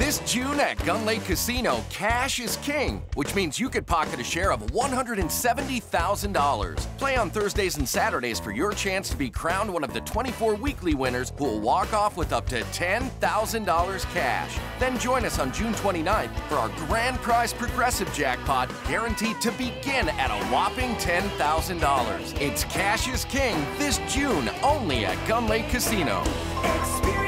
This June at Gun Lake Casino, cash is king, which means you could pocket a share of $170,000. Play on Thursdays and Saturdays for your chance to be crowned one of the 24 weekly winners who will walk off with up to $10,000 cash. Then join us on June 29th for our grand prize progressive jackpot, guaranteed to begin at a whopping $10,000. It's Cash is King this June, only at Gun Lake Casino. Experience